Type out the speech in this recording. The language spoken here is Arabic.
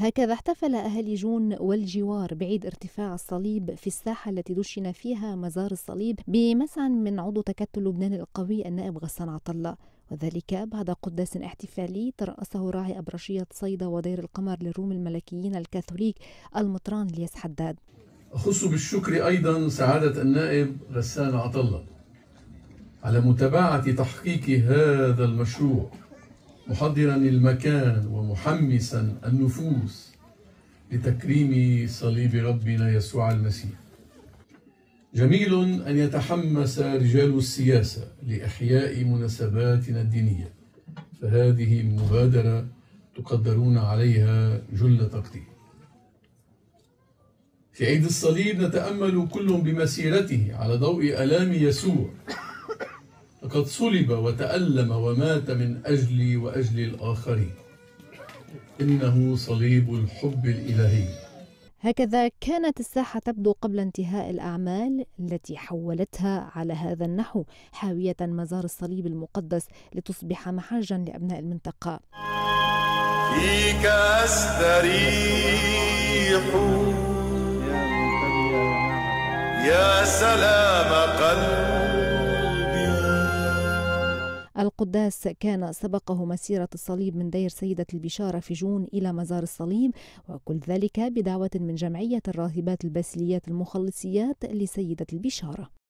هكذا احتفل أهالي جون والجوار بعيد ارتفاع الصليب في الساحة التي دشن فيها مزار الصليب بمسعى من عضو تكتل لبنان القوي النائب غسان عطلة، وذلك بعد قداس احتفالي ترأسه راعي أبرشية صيدا ودير القمر للروم الملكيين الكاثوليك المطران الياس حداد. أخص بالشكر أيضا سعادة النائب غسان عطلة على متابعة تحقيق هذا المشروع، محضرا المكان ومحمسا النفوس لتكريم صليب ربنا يسوع المسيح. جميل أن يتحمس رجال السياسة لإحياء مناسباتنا الدينية، فهذه مبادرة تقدرون عليها جل تقدير. في عيد الصليب نتأمل كل بمسيرته على ضوء آلام يسوع، لقد صلب وتألم ومات من أجلي وأجل الآخرين، إنه صليب الحب الإلهي. هكذا كانت الساحة تبدو قبل انتهاء الأعمال التي حولتها على هذا النحو حاوية مزار الصليب المقدس لتصبح محجا لأبناء المنطقة. فيك أستريح يا سلام قلبي. القداس كان سبقه مسيرة الصليب من دير سيدة البشارة في جون إلى مزار الصليب، وكل ذلك بدعوة من جمعية الراهبات الباسليات المخلصيات لسيدة البشارة.